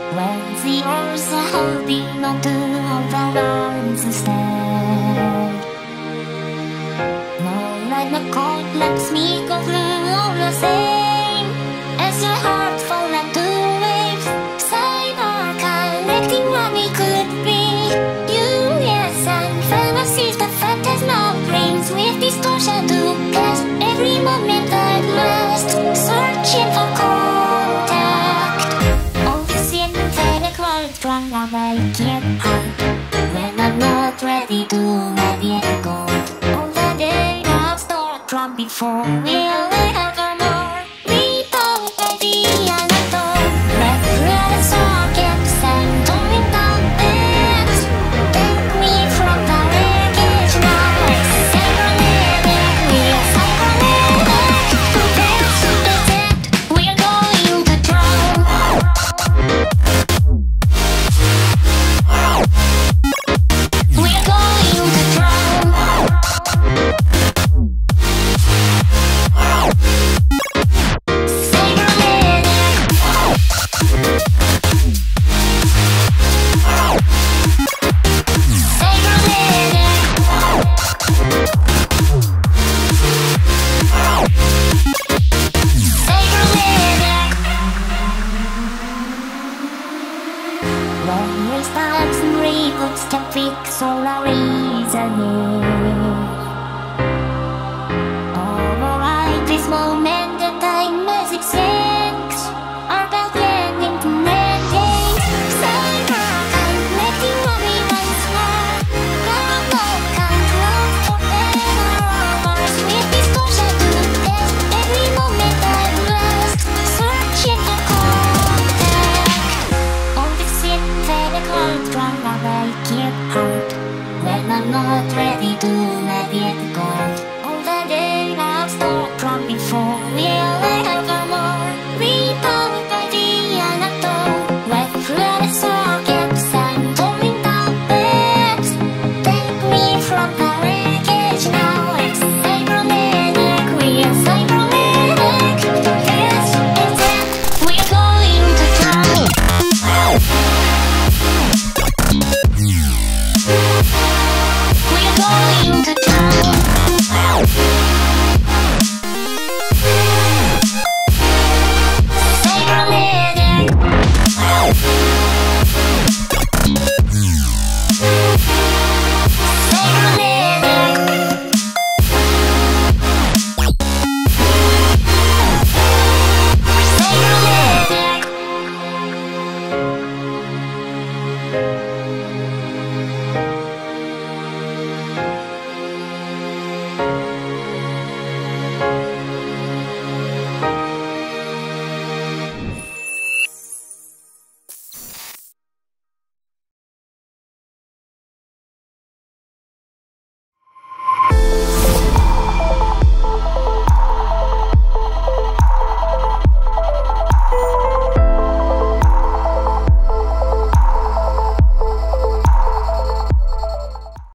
When the earth are holding on to all the lines instead. No light, no cold lets me go through all the same. As your heart falls into waves, cyber collecting what we could be. You, yes, and fantasies, the fact has no brains with distortion to cast every moment at last. Searching for contact. Obscene faded words from what I can't hide. When I'm not ready to let it go. All the day I'll start from before. Will I have a more? We don't idea at all. Let's let us all get sent going down it. Take me from the wreckage now. Cybernetic, we are cybernetic. That's it, we are going to drown. We are going to drown. When restarts and reboots can fix all our reasoning.